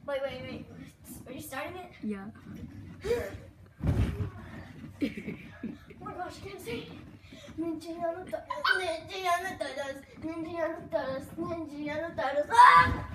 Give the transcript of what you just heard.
Wait. Are you starting it? Yeah. Oh my gosh, I can't say. Ninja Yano Taros. Ah!